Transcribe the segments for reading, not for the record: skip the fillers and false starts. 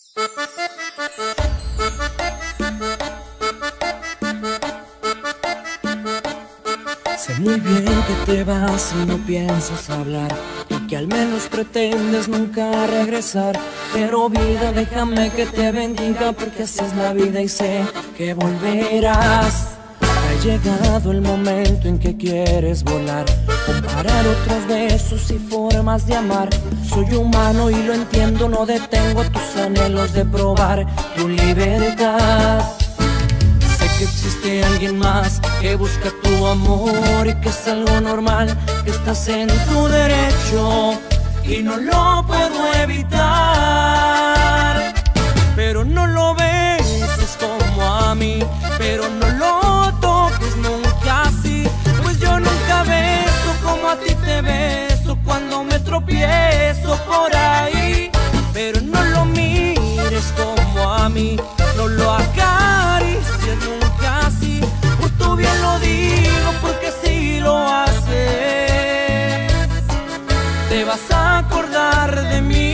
Sé muy bien que te vas y no piensas hablar, y que al menos pretendes nunca regresar. Pero vida, déjame que te bendiga, porque así es la vida y sé que volverás. Ha llegado el momento en que quieres volar, comparar otros besos y formas de amar. Soy humano y lo entiendo, no detengo tus anhelos de probar tu libertad. Sé que existe alguien más que busca tu amor y que es algo normal, que estás en tu derecho y no lo puedo evitar. Pero no lo beses como a mí, pero no lo toques nunca así, pues yo nunca beso como a ti te beso cuando me tropiezo por ahí. Pero no lo mires como a mí, no lo acaricies nunca así, por tu bien lo digo, porque si lo haces te vas a acordar de mí.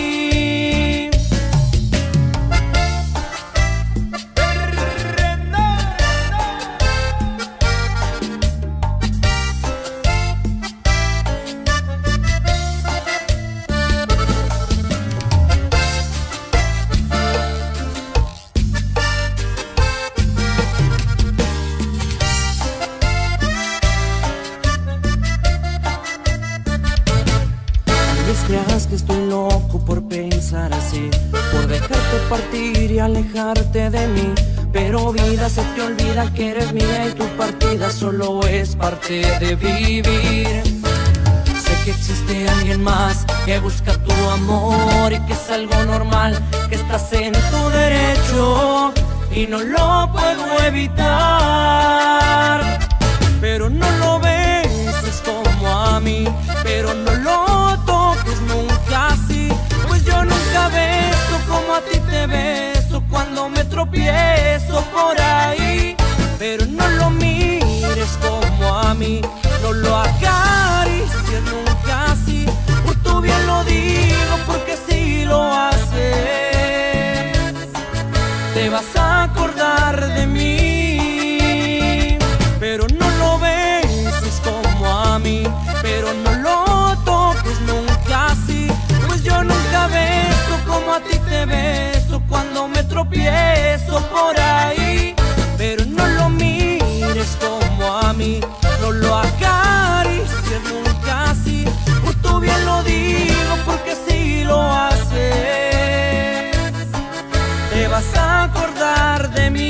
Creas que estoy loco por pensar así, por dejarte partir y alejarte de mí. Pero vida, se te olvida que eres mía y tu partida solo es parte de vivir. Sé que existe alguien más que busca tu amor y que es algo normal, que estás en tu derecho y no lo puedo evitar. Pero no lo beses como a mí, pero no lo toques nunca así, pues yo nunca beso como a ti te beso cuando me tropiezo por ahí. Pero no lo mires como a mí, no lo acaricies nunca así, por tu bien lo digo, porque si lo haces te vas a acordar de mí. Pero no lo beses como a mí, pero no lo toques nunca así, pues yo nunca beso como a ti te beso cuando me tropiezo por ahí. Pero no lo mires como a mí, no lo acaricies nunca así, por tu bien lo digo, porque si lo haces te vas a acordar de mí.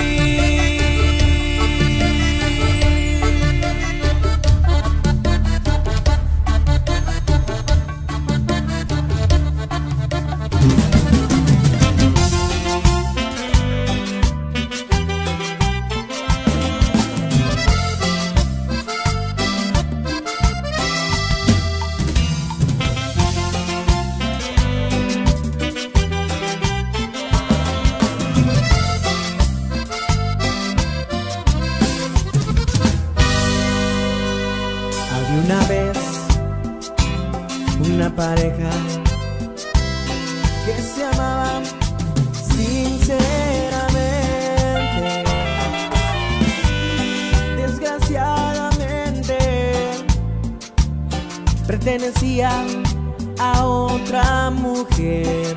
Una vez una pareja que se amaban sinceramente. Desgraciadamente pertenecía a otra mujer.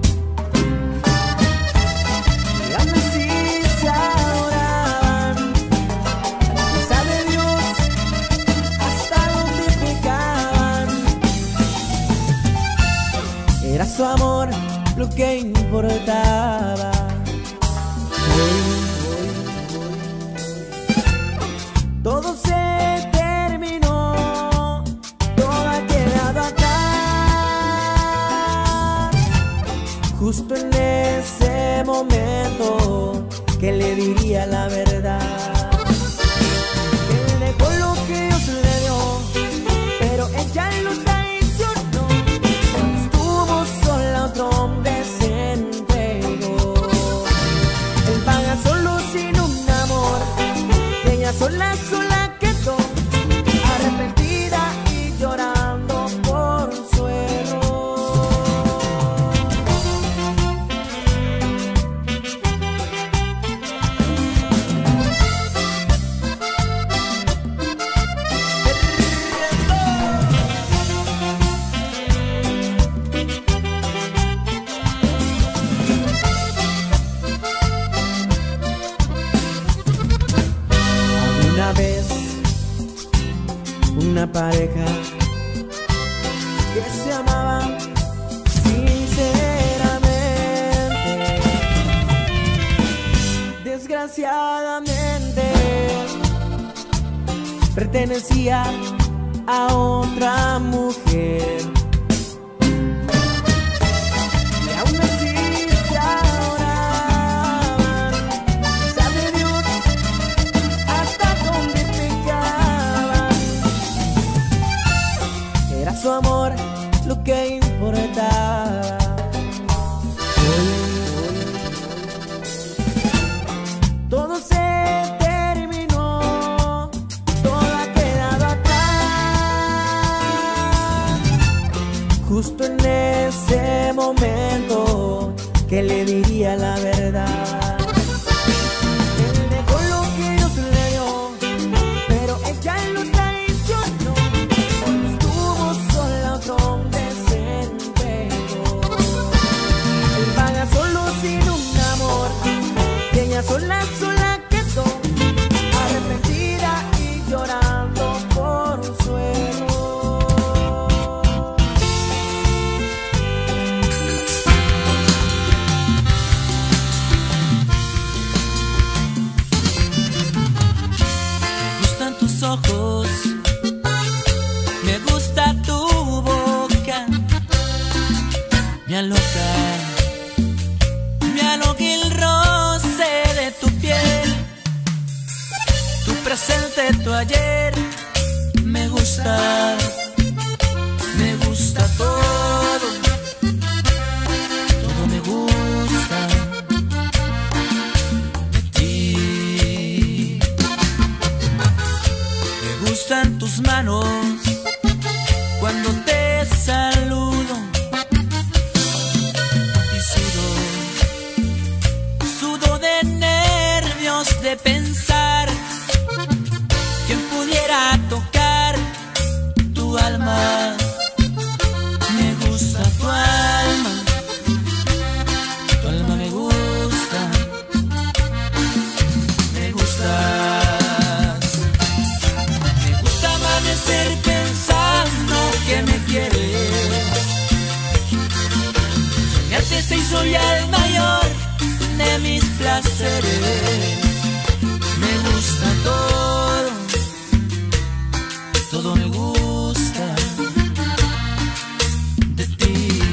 Era su amor lo que importaba. Todo se terminó, todo ha quedado acá. Justo en ese momento que le diría la verdad. Él dejó lo que Dios le dio, pero ella lo traicionó. Estuvo sola, otro hombre se entregó. Él paga solo sin un amor, ella sola, sola quedó, arrepentida y llorando por su error. amaba sinceramente. Desgraciadamente pertenecía a otra mujer. Y aún así se adoraban. Sabe Dios hasta dónde pecaban. Era su amor lo que importaba. Todo se terminó, todo ha quedado atrás. Justo en ese momento que le diría la verdad. Él dejó lo que Dios le dio, pero ella lo traicionó. Cuando estuvo sola otro hombre se entregó. Él vaga solo sin un amor, y ella sola quedó, arrepentida y llorando por su error. Me gustan tus ojos, me gusta tu boca, me aloca el roce de tu piel, tu presente, tu ayer. Me gusta todo, todo me gusta de ti. Me gustan tus manos cuando te saludo y sudo de nervios de pensar quién pudiera tocar tu alma. Me gusta tu alma me gusta, me gustas. Me gusta amanecer pensando que me quieres. Soñarte se hizo ya el mayor de mis placeres. Me gusta todo, todo me gusta de ti.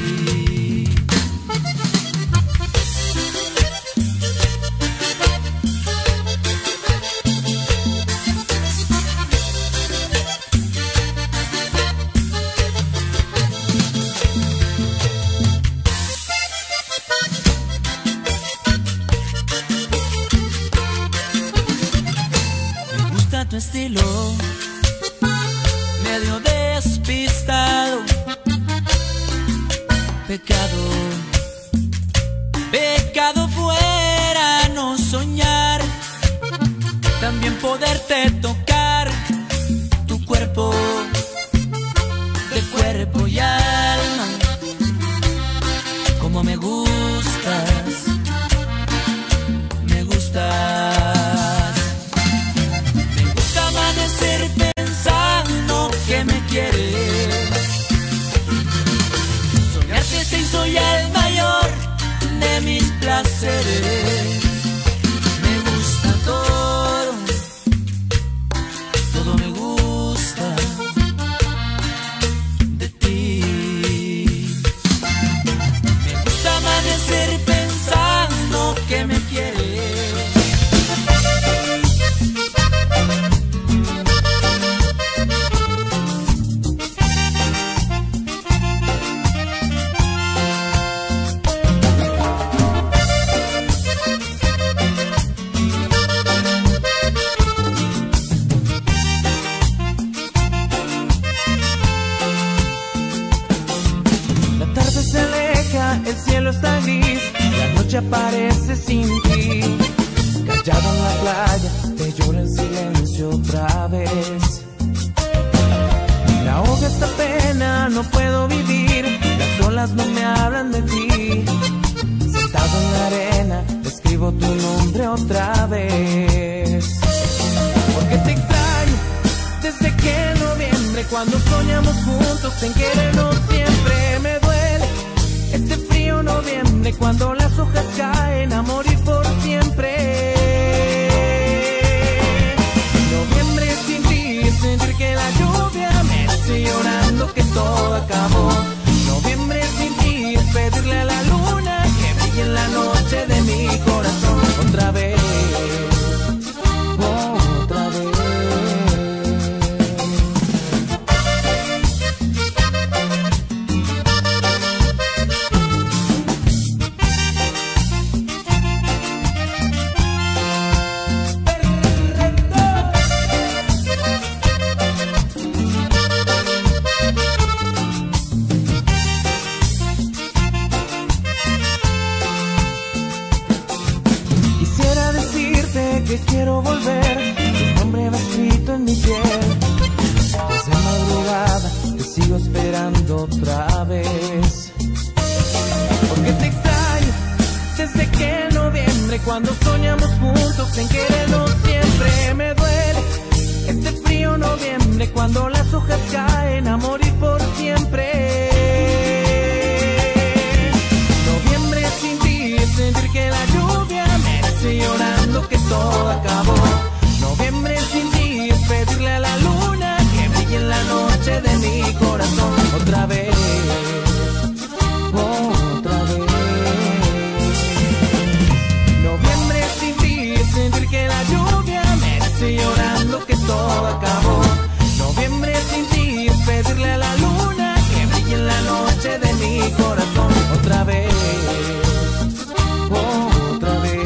Tu estilo medio despistado, pecado fuera no soñar, también poderte tocar tu cuerpo, de cuerpo y alma, como me gustas, me gustas. Amanecer pensando que me quieres. Soñarte se hizo ya el mayor de mis placeres. Me gusta todo, todo me gusta de ti. Me gusta amanecer pensando que me quieres. El cielo está gris, la noche aparece sin ti. Callado en la playa, te lloro en silencio otra vez. Me ahoga esta pena, no puedo vivir. Las olas no me hablan de ti. Sentado en la arena, escribo tu nombre otra vez. Porque te extraño desde que en noviembre cuando soñamos juntos en querernos siempre. Me duele este frío noviembre cuando las hojas caen a morir por siempre. Noviembre sin ti es sentir que la lluvia me hace llorando que todo acabó. Noviembre sin ti es pedirle a la luna que brille en la noche de mi corazón otra vez. Otra vez. Que quiero volver, tu nombre va escrito en mi piel. Desde madrugada te sigo esperando otra vez. Porque te extraño desde que en noviembre cuando soñamos juntos en querernos siempre. Me duele este frío noviembre cuando las hojas caen a morir por siempre. Noviembre sin ti es sentir que la lluvia me hace llorando que todo acabó. Noviembre sin ti es pedirle a la luna que brille en la noche de mi corazón otra vez. Otra vez. Noviembre sin ti es sentir que la lluvia me hace llorando que todo acabó. Noviembre sin ti es pedirle a la luna que brille en la noche de mi corazón otra vez. Otra vez.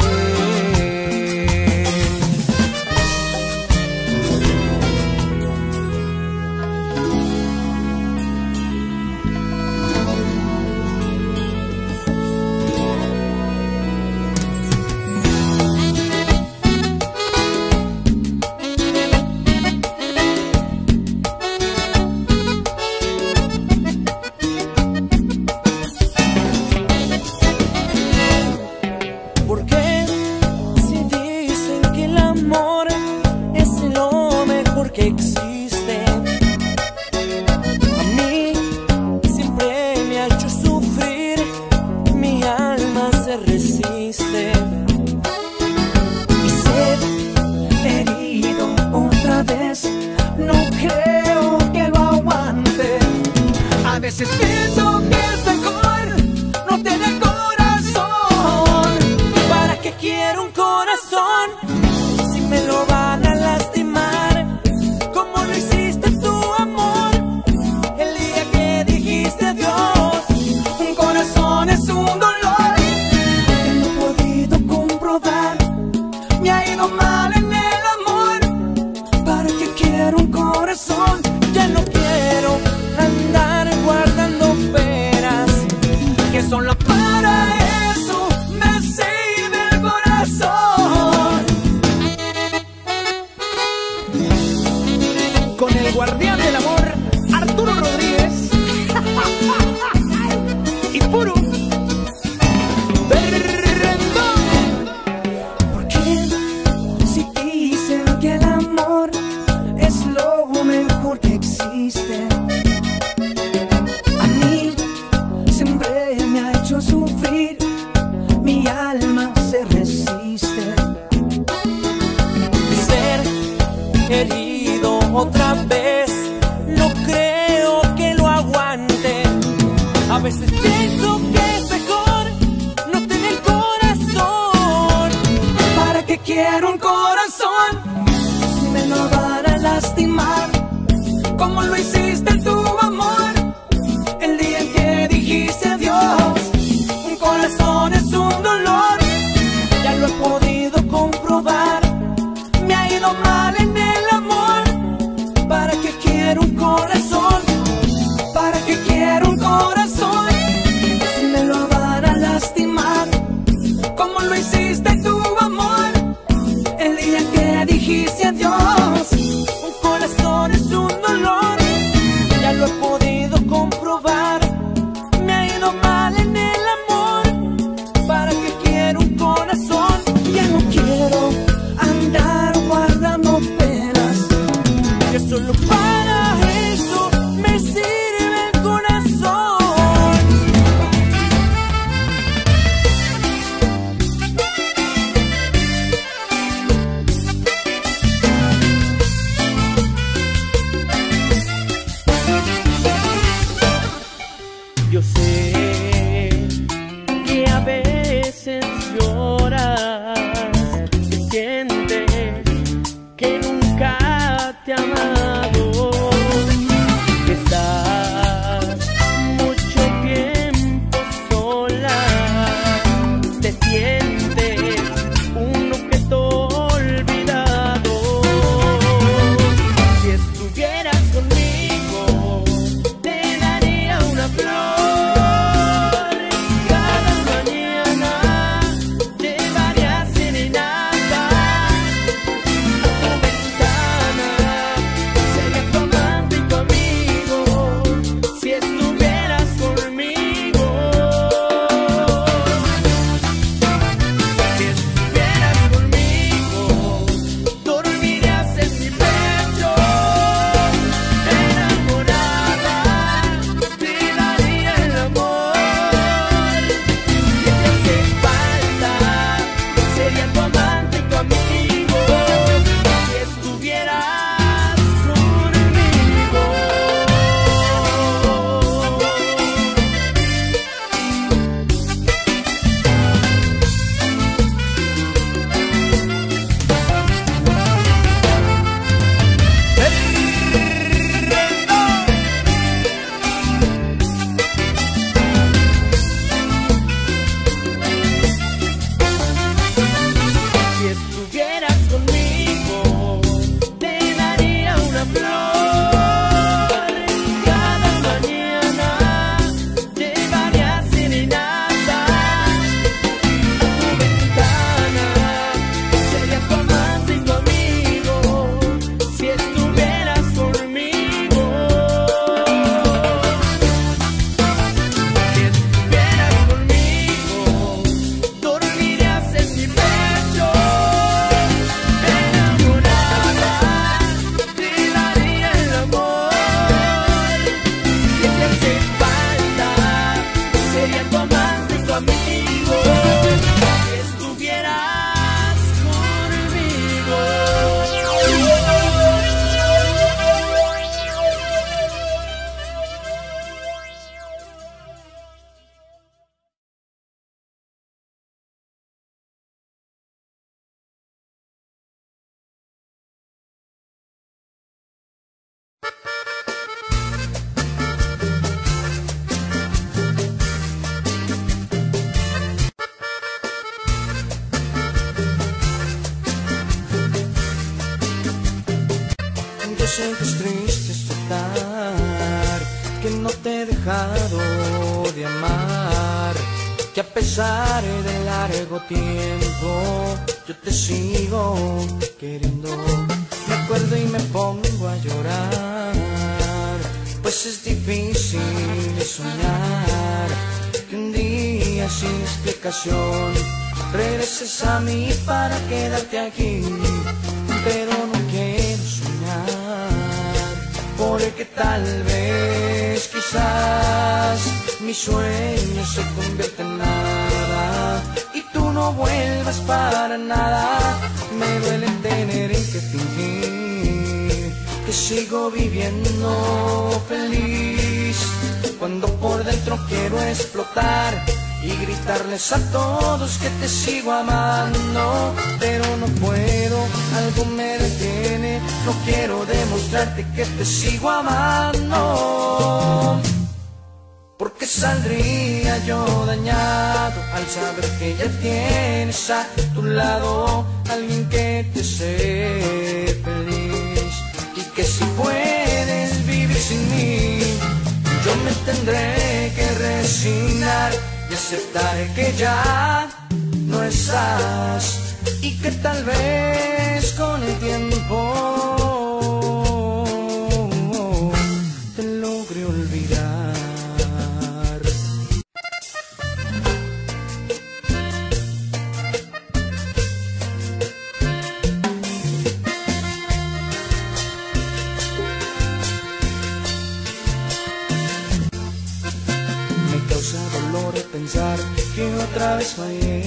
he podido comprobar, me ha ido que a veces lloras, que sientes que nunca te ha amado, que estás mucho tiempo sola, te sientes un objeto olvidado. Si estuvieras conmigo, te daría una flor. Cada mañana llevaría serenata a tu ventana. Sería tu amante y tu amigo si estuvieras conmigo. Si estuvieras conmigo, dormirías en mi pecho. Enamorada, te daría el amor que te hace falta. Sería tu amante y tu amigo si estuvieras conmigo. Si estuvieras conmigo, te daría una flor. Cada mañana llevaría serenata a tu ventana. Sería tu amante y tu amigo si estuvieras conmigo. Si estuvieras conmigo, dormirías en mi pecho. Enamorada, te daría el amor que te hace falta. Sería tu amante y tu amigo si estuvieras conmigo. Yo sé que es triste aceptar que no te he dejado de amar, que a pesar del largo tiempo yo te sigo queriendo. Me acuerdo y me pongo a llorar, pues es difícil soñar que un día sin explicación regreses a mí para quedarte aquí, pero no quiero soñar, porque tal vez, quizás, mi sueño se convierta en nada y tú no vuelvas para nada. Me duele tener que fingir que sigo viviendo feliz, cuando por dentro quiero explotar y gritarles a todos que te sigo amando, pero no puedo, algo me detiene, no quiero demostrarte que te sigo amando, porque saldría yo dañado al saber que ya tienes a tu lado alguien que te hace feliz, y que si puedes vivir sin mí, yo me tendré que resignar y aceptar que ya no estás, y que tal vez con el tiempo te logre olvidar. Me causa dolor pensar que otra vez fallé.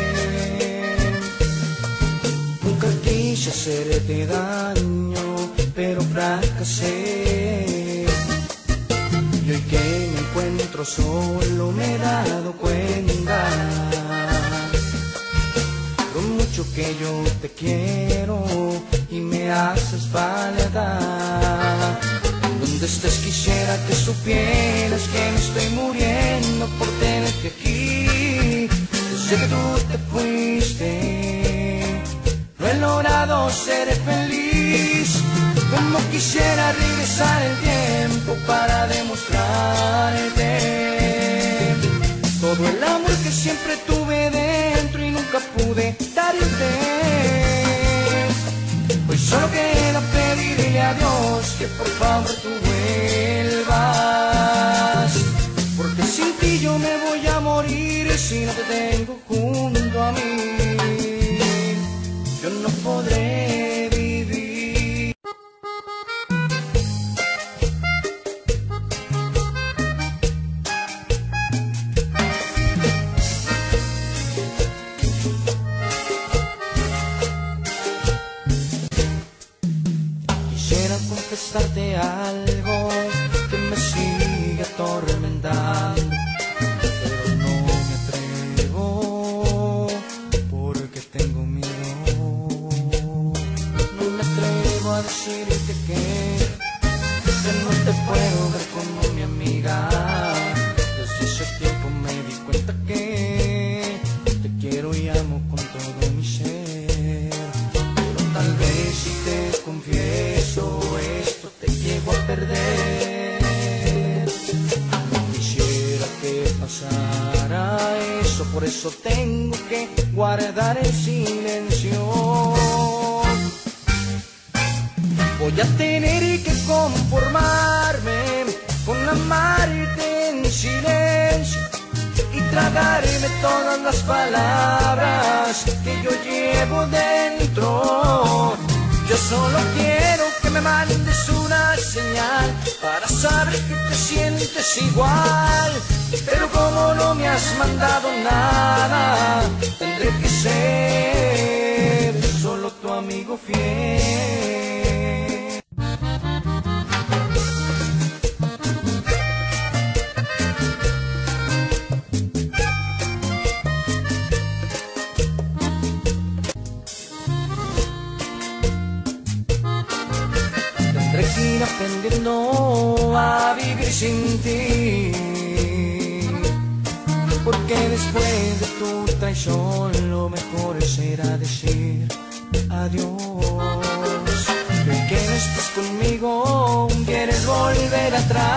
Nunca quise hacerte daño, pero fracasé. Y hoy que me encuentro solo me he dado cuenta lo mucho que yo te quiero y me haces falta. Donde estés quisiera que supieras que me estoy muriendo por tenerte aquí. Desde que tú te fuiste no he logrado ser feliz. Como quisiera regresar el tiempo para demostrarte todo el amor que siempre tuve dentro y nunca pude darte. Hoy solo queda pedirle a Dios que por favor tú vuelvas, porque sin ti yo me voy a morir si no te tengo junto a mí. Yo no podré vivir. Quisiera confesarte algo que me sigue atormentando, pero no me atrevo porque tengo miedo. No me atrevo a decirte que no te puedo ver como mi amiga. Desde ese tiempo me di cuenta que te quiero y amo con todo mi ser. Pero tal vez si te confieso esto te llevo a perder. No quisiera que pasara eso, por eso tengo que guardar el silencio. Voy a tener que conformarme con amarte en silencio y tragarme todas las palabras que yo llevo dentro. Yo solo quiero que me mandes una señal para saber que te sientes igual. Pero como no me has mandado nada, tendré que ser solo tu amigo fiel. Tendré que ir aprendiendo a vivir sin ti, porque después de tu traición lo mejor será decir adiós. Y hoy que no estás conmigo quieres volver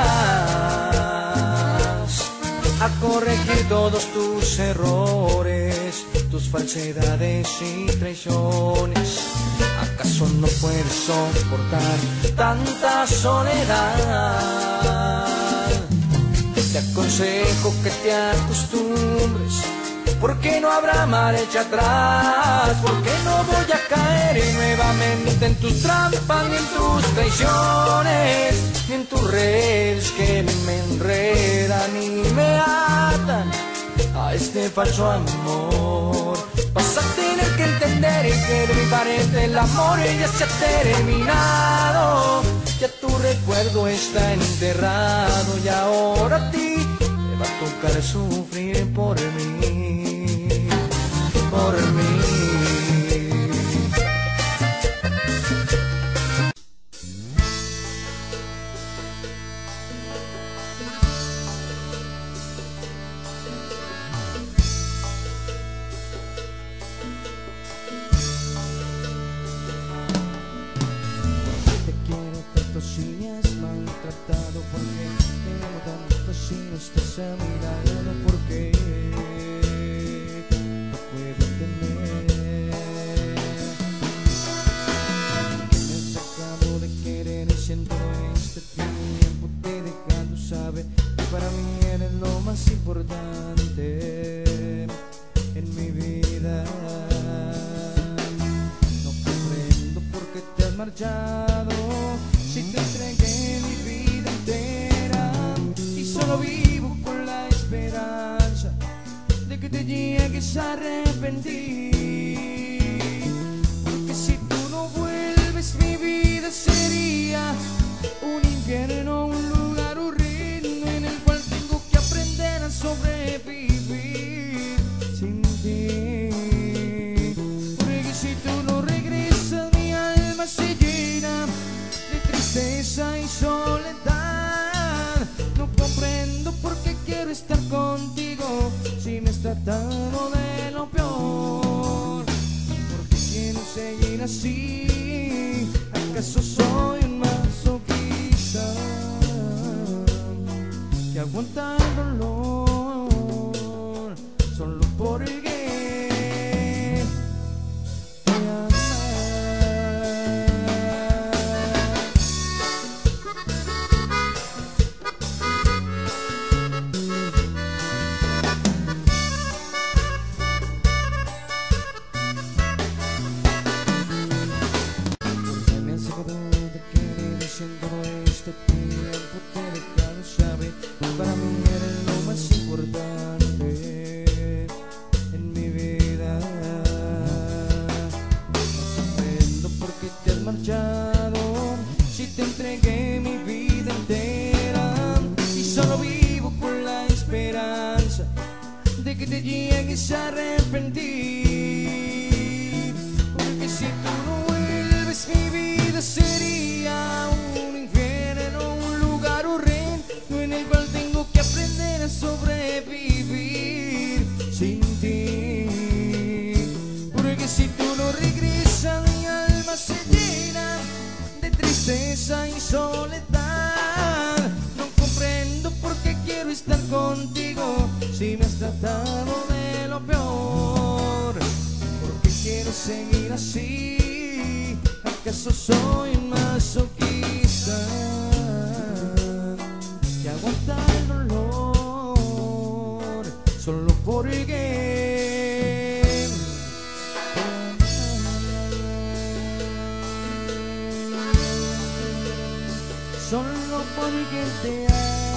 atrás a corregir todos tus errores, tus falsedades y traiciones. ¿Acaso no puedes soportar tanta soledad? Te aconsejo que te acostumbres, porque no habrá marcha atrás, porque no voy a caer nuevamente en tus trampas, ni en tus traiciones, ni en tus redes que me enredan y me atan a este falso amor. Vas a tener que entender que de mi parte el amor ya se ha terminado. Ya tu recuerdo está enterrado y ahora a ti te va a tocar sufrir por mí, por mí. Si me has maltratado, porque te amo tanto si no estás a mi lado, porque no puedo entender que me has sacado de querer y siento este tiempo te he dejado saber que para mí eres lo más importante en mi vida. No comprendo por qué te has marchado, si te entregué mi vida entera y solo vivo con la esperanza de que te llegues a arrepentir. Porque si tú no vuelves, mi vida sería un infierno, un lugar horrible en el cual tengo tratado de lo peor. Porque quiero seguir así. ¿Acaso soy un masoquista que aguanta el dolor solo porque te amo? Todo este tiempo te he dejado saber, para mí eres lo más importante en mi vida. No comprendo por qué te has marchado, si te entregué mi vida entera y solo vivo con la esperanza de que te llegues a arrepentir. Porque si tú no vuelves, mi vida sería un infierno, un lugar horrendo en el cual tengo que aprender a sobrevivir sin ti. Porque si tú no regresas, mi alma se llena de tristeza y soledad. No comprendo por qué quiero estar contigo si me has tratado de lo peor. Porque quiero seguir así. ¿Acaso soy un masoquista que aguanta el dolor solo porque solo porque te amo?